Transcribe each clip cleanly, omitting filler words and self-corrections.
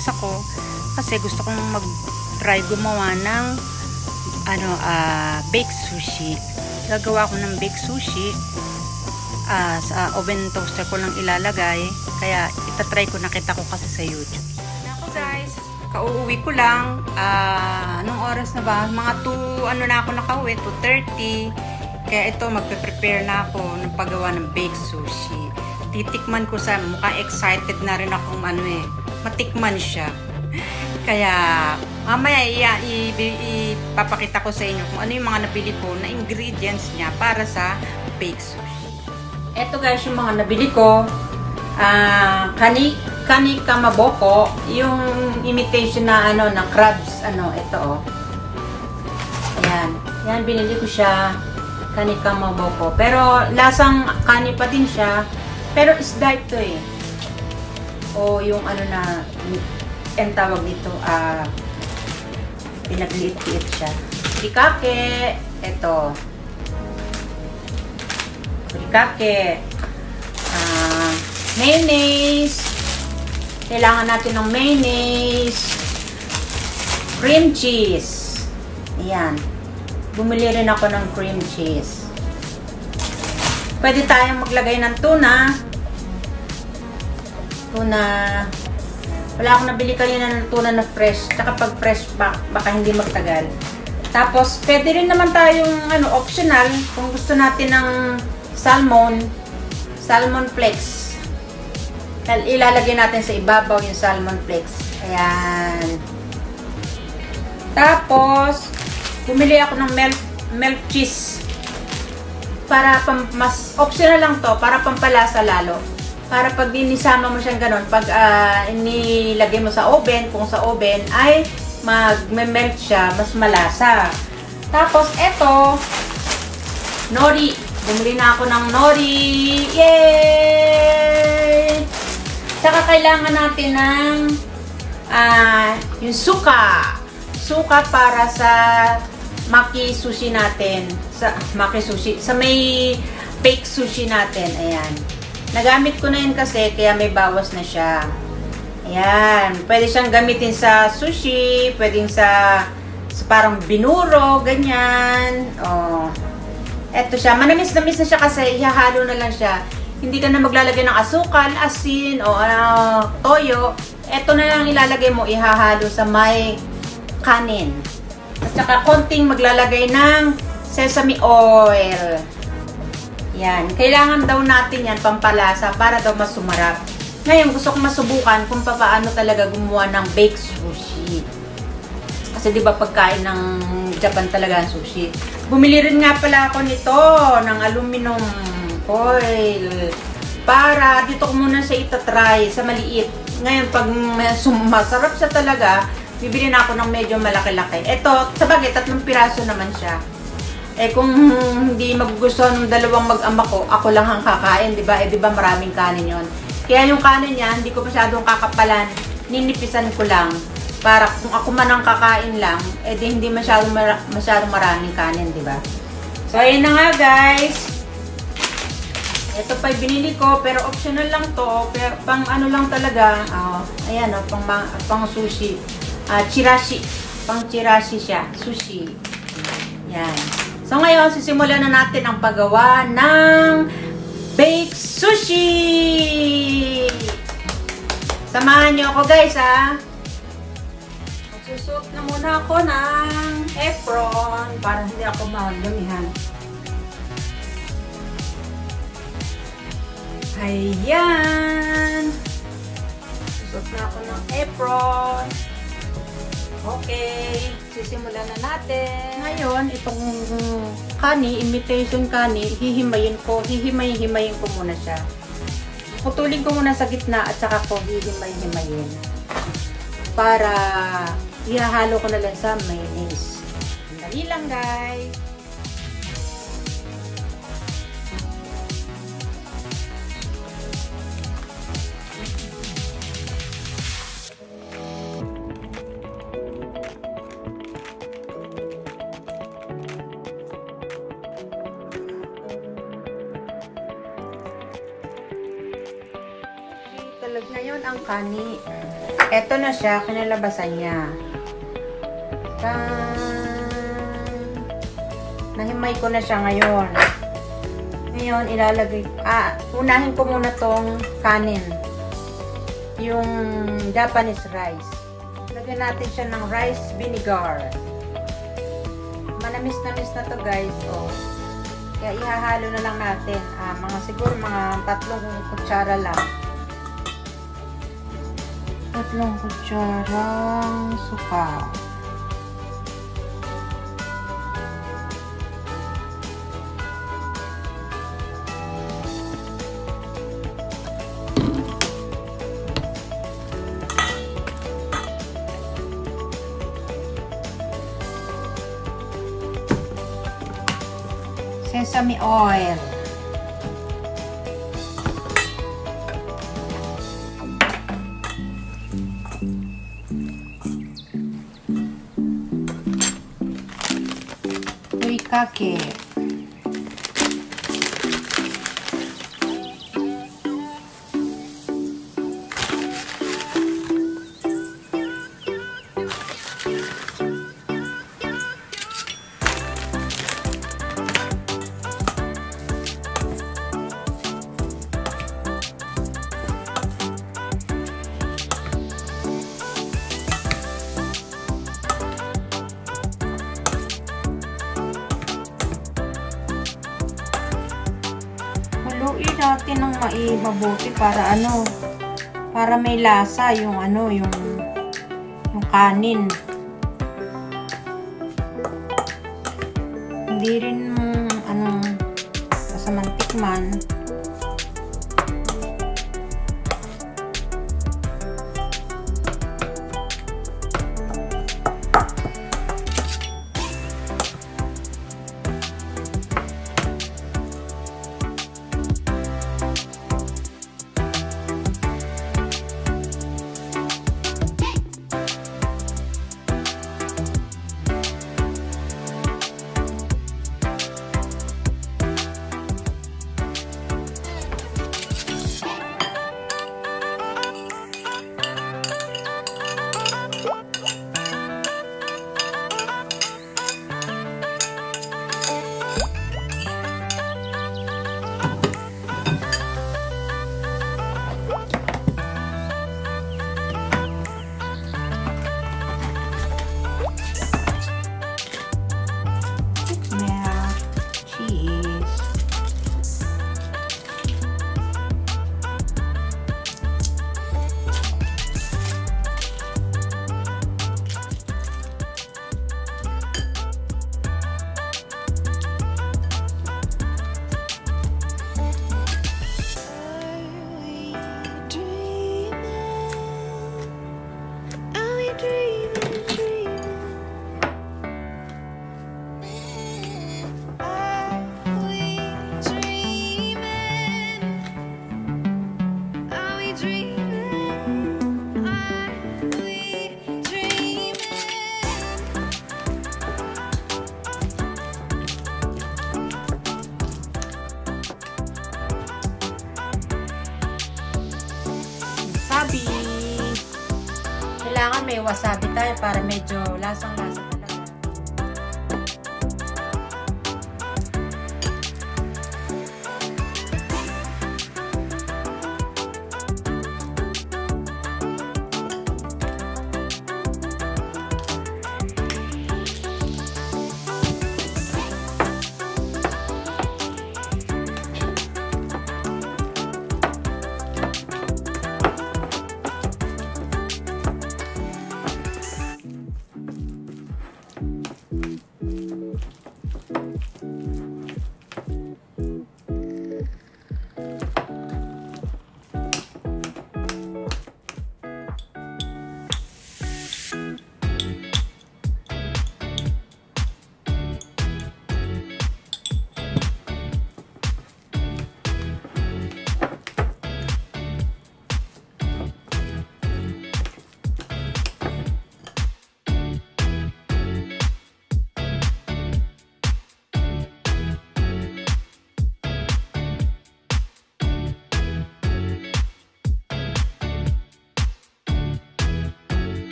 lumabas ako kasi gusto kong mag-try gumawa ng baked sushi. Gagawa ko ng baked sushi. Sa oven toaster ko lang ilalagay. Kaya itatry ko, nakita ko kasi sa YouTube. Ako guys, kauuwi ko lang. Anong oras na ba? Mga 2, na ako nakauwi, 2:30. Kaya ito, magpe-prepare na ako ng paggawa ng baked sushi. Titikman ko sa, mukhang excited na rin akong matikman siya. Kaya, mamaya ipapakita ko sa inyo kung ano yung mga nabili ko na ingredients niya para sa baked sushi. Ito guys, yung mga nabili ko. Kani kamaboko, yung imitation na na crabs, ito Ayan. Yan, binili ko siya. Kani kamaboko. Pero lasang kani pa din siya. Pero isda ito o yung ang tawag dito, pinagliit-liit siya. Rikake, ito. Rikake. Mayonnaise. Kailangan natin ng mayonnaise. Cream cheese. Ayan. Bumili rin ako ng cream cheese. Pwede tayong maglagay ng tuna. Wala akong nabili kanina ng tuna na fresh. Tsaka pag fresh, baka hindi magtagal. Tapos, pwede rin naman tayong optional kung gusto natin ng salmon flakes. Ilalagay natin sa ibabaw yung salmon flakes. Ayan. Tapos, bumili ako ng milk cheese. Para mas optional lang to, para pampalasa lalo. Para pag inisama mo siyang ganun, pag inilagay mo sa oven, kung sa oven ay mag-melt siya, mas malasa. Tapos eto, nori. Bumili na ako ng nori. Yay! Saka kailangan natin ng yung suka. Suka para sa maki sushi natin. Sa may baked sushi natin. Ayan. Nagamit ko na yun kasi, kaya may bawas na siya. Ayan. Pwede siyang gamitin sa sushi, pwedeng sa parang binuro, ganyan. Eto siya. Manamis-namis na siya kasi ihahalo na lang siya. Hindi ka na maglalagay ng asukal, asin, o toyo. Eto na lang ilalagay mo, ihahalo sa may kanin. At saka konting maglalagay ng sesame oil. Yan. Kailangan daw natin yan pampalasa para daw mas sumarap. Ngayon, gusto kong masubukan kung paano talaga gumawa ng baked sushi. Kasi diba pagkain ng Japan talaga ang sushi. Bumili rin nga pala ako nito ng aluminum foil. Para dito ko muna siya itatry sa maliit. Ngayon, pag masarap siya talaga, bibili na ako ng medyo malaki-laki. Ito, sabagay, 3 piraso naman siya. Kung hindi magugustuhan ng dalawang mag-ama ko, ako lang ang kakain, di ba? Di ba maraming kanin yon. Kaya yung kanin niya, hindi ko masyadong kakapalan. Ninipisan ko lang. Para kung ako man ang kakain lang, di hindi masyadong maraming kanin, di ba? So, ayun na nga, guys. Ito pa yung binili ko, pero optional lang to. Pero pang lang talaga. Ayan, pang sushi. Chirashi. Pang chirashi siya. Sushi. Yan. So, ngayon, sisimulan na natin ang paggawa ng baked sushi! Samahan nyo ako, guys, Magsusuot na muna ako ng apron para hindi ako magumihan. Ayan! Susuot na ako ng apron. Okay, sisimulan na natin. Ngayon, itong imitation kani, hihimayin ko muna siya. Putulin ko muna sa gitna at saka ko hihimayin. Para ihahalo ko na lang sa mayonnaise. Dali lang, guys. Ngayon ang kani. Eto na siya, kinalabasan niya. Nahimay ko na siya ngayon. Ngayon, ilalagay, unahin ko muna tong kanin. Yung Japanese rice. Lagyan natin siya ng rice vinegar. Manamis-namis na to guys. Oh. Kaya ihahalo na lang natin. Siguro mga 3 kutsara lang. 3 kutsarang suka. Sesame oil. Fuikake. Haluin natin ng mabuti para para may lasa yung yung kanin. Hindi rin kasamang tikman. Wasabi. Kailangan may wasabi tayo para medyo lasang-lasa talaga.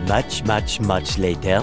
Much later.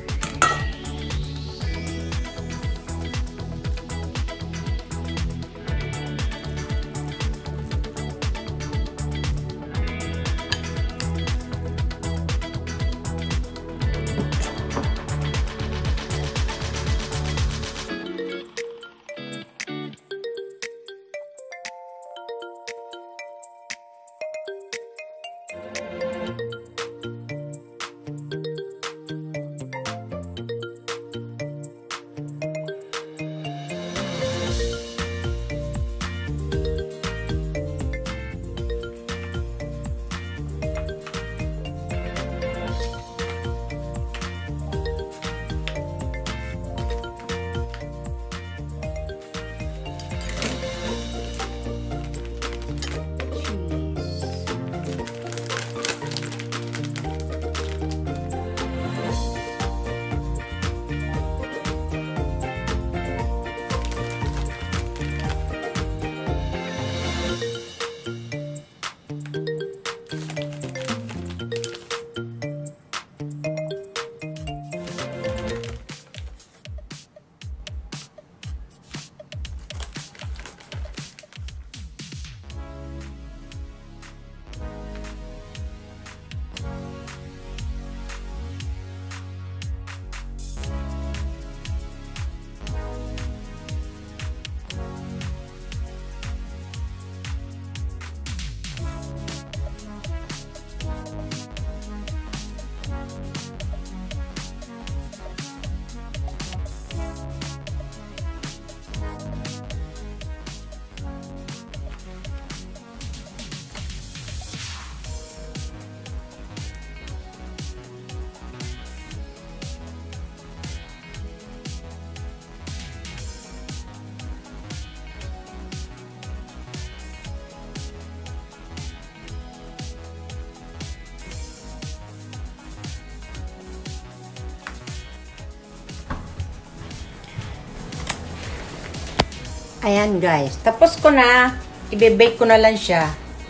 Ayan guys, tapos ko na. Ibe-bake ko na lang siya.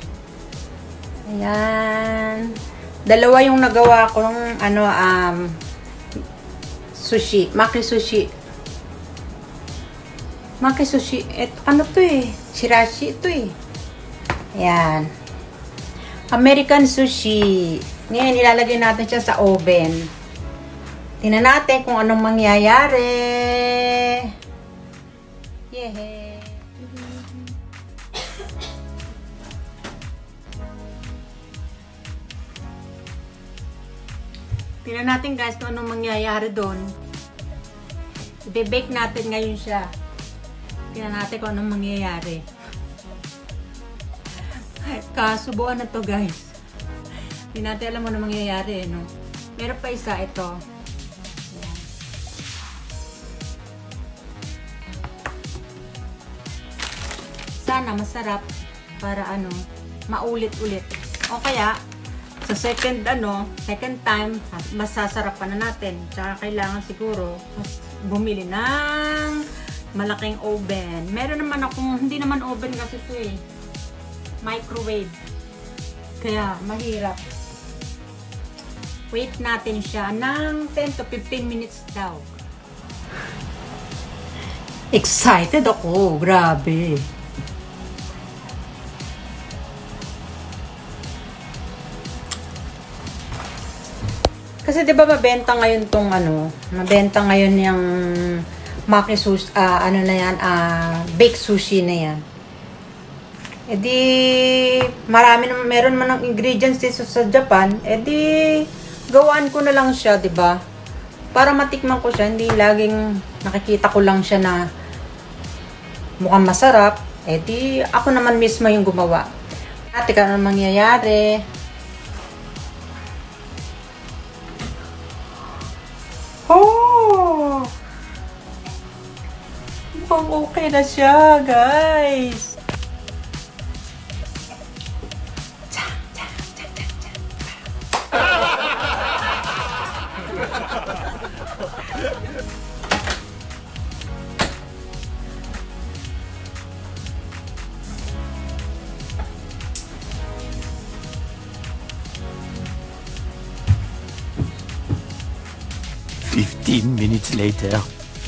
Ayan. Dalawa yung nagawa kong sushi, maki sushi. Maki sushi, ano to eh? Shirashi to eh. Ayan. American sushi. Ngayon, ilalagay natin siya sa oven. Tingnan natin kung anong mangyayari. Yehey! Tingnan natin guys kung anong mangyayari doon. I-bake natin ngayon siya. Tingnan natin kung anong mangyayari. Kasubuan na to guys. Hindi natin alam mo anong mangyayari, no? Meron pa isa, ito. Ayan. Sana masarap para maulit-ulit. O kaya, sa second time, masasarapan na natin. Tsaka kailangan siguro bumili ng malaking oven. Meron naman akong, hindi naman oven kasi ito eh. Microwave. Kaya, mahirap. Wait natin siya ng 10 to 15 minutes daw. Excited ako. Grabe. Kasi 'di ba mabenta ngayon tong mabenta ngayon yung maki sushi, baked sushi na yan. E di meron man ng ingredients dito sa Japan, e di gawaan ko na lang siya, 'di ba? Para matikman ko siya, hindi laging nakikita ko lang siya na mukhang masarap, e di ako naman mismo yung gumawa. At tika ano mangyayari. Oh! Mukhang okay na siya, guys. 15 minutes later.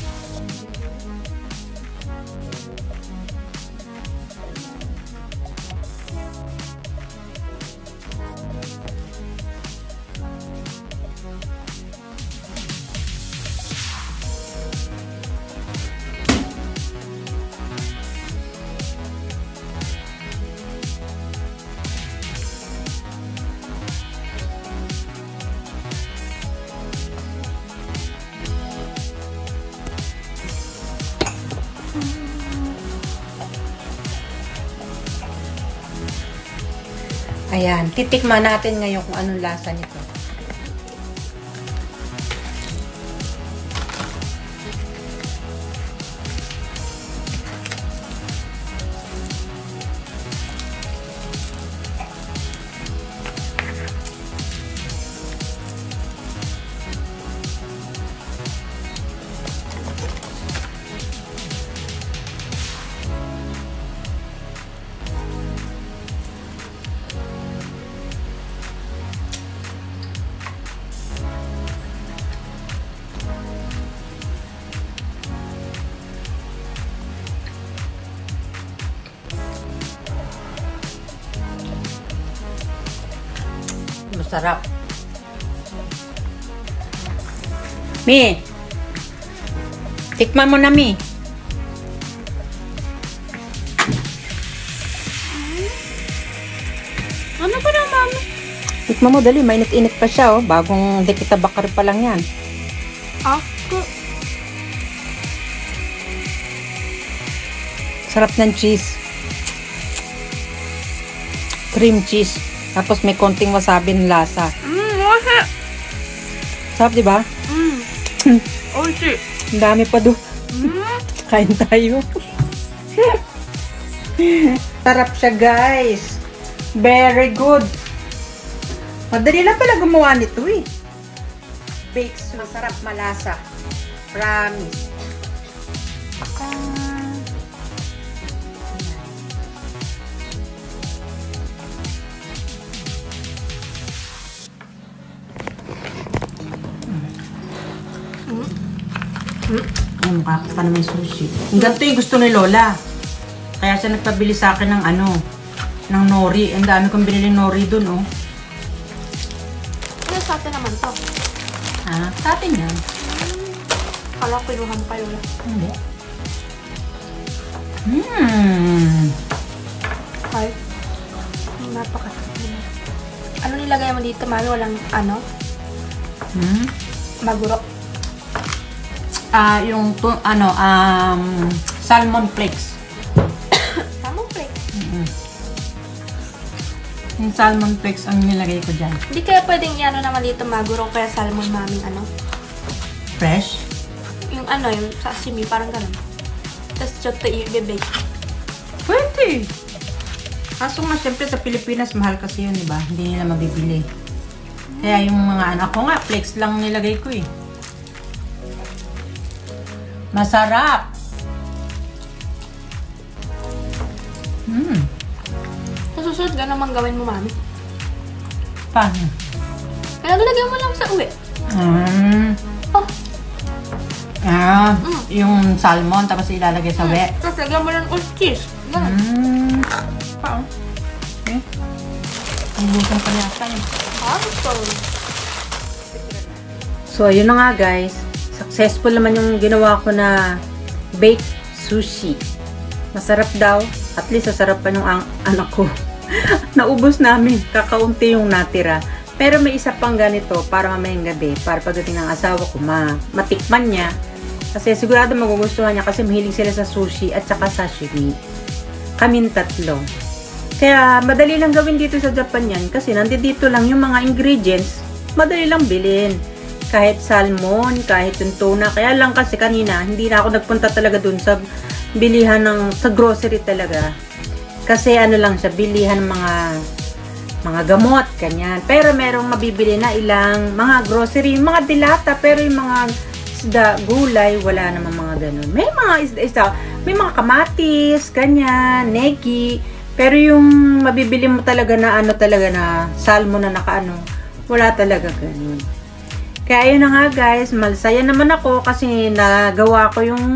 Ayan, titikman natin ngayon kung anong lasa nito. Masarap. Mi, tikman mo na, Mi. Ano ba na, Mami? Tikman mo, dali. Mainit-init pa siya, oh. Bagong dekita bakari pa lang yan. Ako. Sarap ng cheese. Cream cheese. Tapos may konting wasabi ng lasa. Oshi. Sarap, di ba? Oshi. Ang dami pa doon. Kain tayo. Sarap siya, guys. Very good. Madali lang pala gumawa nito eh. Bakes, masarap, malasa. Promise. Ang mukha pa naman sushi. Ganito yung gusto ni Lola. Kaya siya nagpabili sa akin ng ano, ng nori. Ang dami kong binili nori dun, oh. Ano sa atin naman to? Ah, sa atin yan. Kala ko inuhan pa yun. Hindi. Ay. Napakasarap naman. Ano nilagay mo dito, Mami? Walang ano? Maguro. Yung salmon flakes. Salmon flakes? Yung salmon flakes ang nilagay ko dyan. Hindi kaya pwedeng i-ano naman dito, maguro kaya salmon, Mami, ano? Fresh? Yung ano, yung sashimi, parang ganun. Tapos choto i-bake. Pwede. Kaso nga, syempre sa Pilipinas, mahal kasi yun, diba? Hindi nila mabibili. Kaya yung mga anak ko nga, flakes lang nilagay ko eh. Masarap! Sa susunod, gano'n naman gawin mo, Mami. Paano? Kaya nalagyan mo lang sa uwi. Oh. Yung salmon, tapos ilalagay sa wet. Tapos lagyan mo lang ulit cheese. Ganun. Pao. Okay. Ang gutom pa yata yun. So, ayun na nga, guys. Successful naman yung ginawa ko na baked sushi. Masarap daw. At least, sasarap pa yung anak ko. Naubos namin. Kakaunti yung natira. Pero may isa pang ganito para mamayang gabi. Para pagdating ng asawa ko, matikman niya. Kasi sigurado magugustuhan niya kasi mahilig sila sa sushi at saka sashimi. Kaming tatlo. Kaya madali lang gawin dito sa Japan yan. Kasi nandito lang yung mga ingredients. Madali lang bilhin. Kahit salmon, kahit yung tuna. Kaya lang kasi kanina, hindi na ako nagpunta talaga dun sa bilihan sa grocery talaga. Kasi ano lang siya, bilihan ng mga gamot, kanyan. Pero merong mabibili na ilang mga grocery, mga dilata, pero yung mga isda, gulay, wala namang mga ganun. May mga isda, may mga kamatis, kanyan, negi. Pero yung mabibili mo talaga na ano talaga na salmon na nakaano, wala talaga ganun. Kaya ayun na nga guys, masaya naman ako kasi nagawa ko yung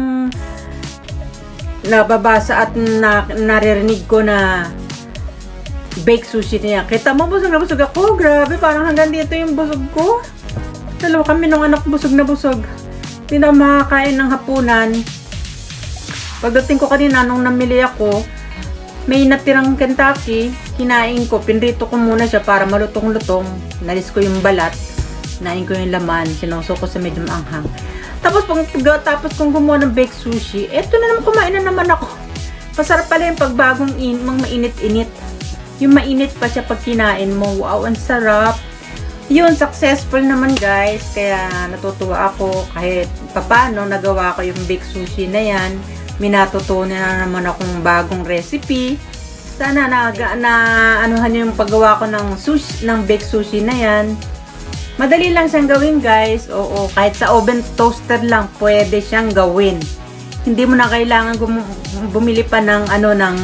nababasa at naririnig ko na baked sushi niya. Kita mo, busog na busog ako. Grabe, parang hanggang dito yung busog ko. Dalawa kami nung anak, busog na busog. Hindi na makakain ng hapunan. Pagdating ko kanina, nung namili ako, may natirang Kentucky. Kinain ko, pinrito ko muna siya para malutong-lutong. Nalis ko yung balat. Nain ko yung laman. Sinuso ko sa medium anghang. Tapos, tapos kung gumawa ng baked sushi, eto na naman, kumain na naman ako. Pasarap pala yung pagbagong mainit-init. Yung mainit pa siya pag kinain mo. Wow, ang sarap. Yun, successful naman guys. Kaya natutuwa ako kahit papano nagawa ko yung baked sushi na yan. Minatutunan na naman akong bagong recipe. Sana anuhan yung paggawa ko ng baked sushi na yan. Madali lang siyang gawin guys. Oo, kahit sa oven toaster lang pwede siyang gawin. Hindi mo na kailangan bumili pa ng ng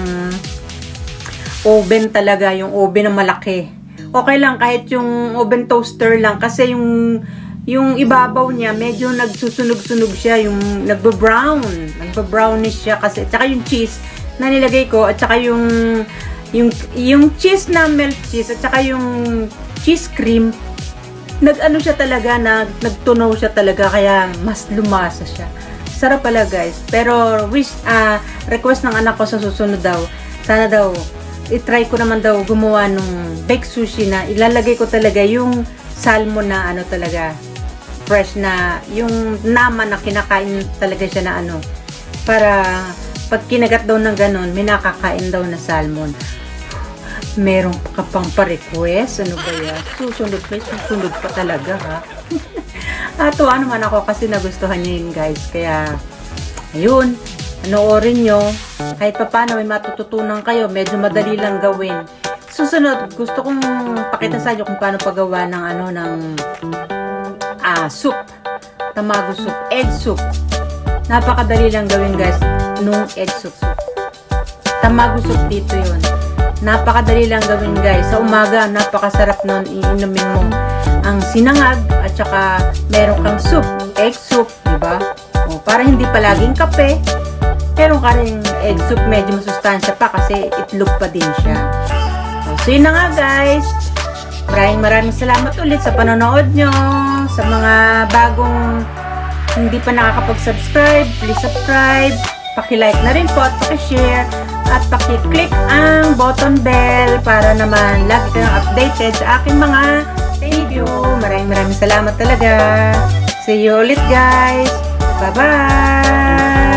oven talaga, yung oven na malaki. Okay lang kahit yung oven toaster lang kasi yung ibabaw niya medyo nagsusunog-sunog siya, yung nagba-brownish siya kasi at saka yung cheese na nilagay ko at saka yung cheese na melt cheese at saka yung cheese cream nag-ano siya talaga, nagtunaw siya talaga kaya mas lumasa siya. Sarap pala guys. Pero request ng anak ko sa susunod daw, sana daw i-try ko naman daw gumawa nung baked sushi na ilalagay ko talaga yung salmon na talaga fresh na yung naman na kinakain talaga siya na para pag kinagat daw ng ganon may nakakain daw na salmon. Meron ka pang pa-request? Ano ba yan? Susunod pa talaga ha. Tuwa naman ako kasi nagustuhan niya yun guys. Kaya, ayun. Panoorin nyo. Kahit pa paano may matututunan kayo. Medyo madali lang gawin. Susunod, gusto kong pakita sa inyo kung paano paggawa ng soup. Tamago soup. Egg soup. Napakadali lang gawin guys. Nung egg soup. Tamago soup dito yun. Napakadali lang gawin guys. Sa umaga, napakasarap nun. Iinumin mo ang sinangag at saka meron kang soup, egg soup, diba? O, para hindi palaging kape, meron ka rin egg soup, medyo masustansya pa kasi itlog pa din siya. So yun na nga guys. Maraming salamat ulit sa panonood nyo. Sa mga bagong hindi pa nakakapag-subscribe, please subscribe. Paki-like na rin po at paki-share. At paki-click ang button bell para naman lagi kayong updated sa aking mga video. Maraming salamat talaga. See you ulit guys. Bye-bye!